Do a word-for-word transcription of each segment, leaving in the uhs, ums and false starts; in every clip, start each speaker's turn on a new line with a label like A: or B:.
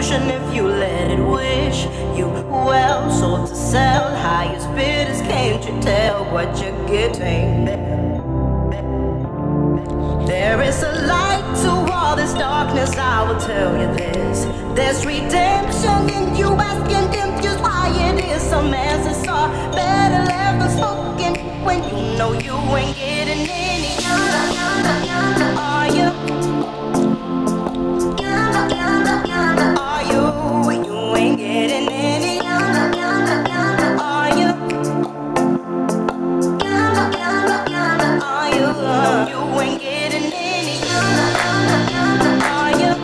A: illusion if you let it wish you well. Sold to sell, highest bidders, can't you tell what you're getting? There is a light to all this darkness, I will tell you this. There's redemption in you asking them just why it is. Some answers are better left unspoken when you know you ain't getting any. Are you? Are you? You ain't getting any. Are you? Are you? No, you ain't getting any. Are you?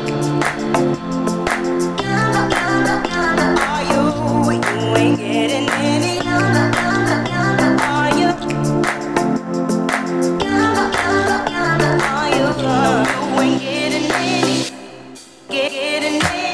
A: Are you? You ain't getting any. Are you? Are you? No, you ain't getting any. Get, getting any.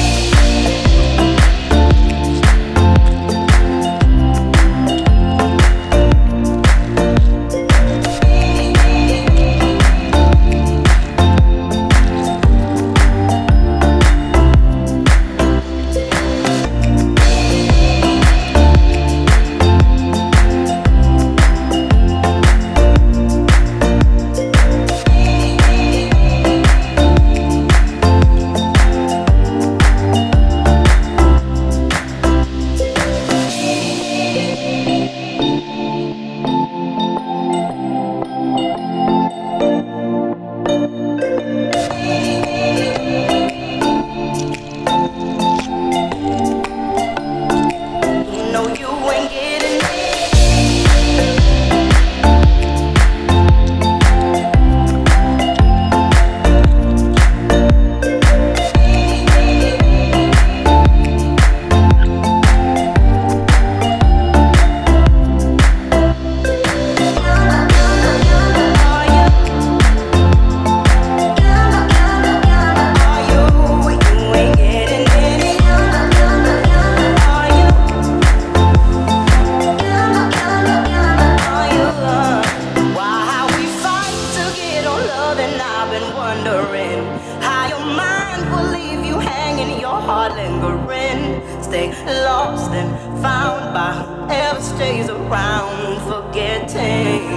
A: Stay lost and found by whoever stays around, forgetting.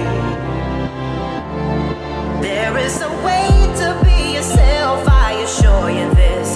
A: There is a way to be yourself, I assure you this.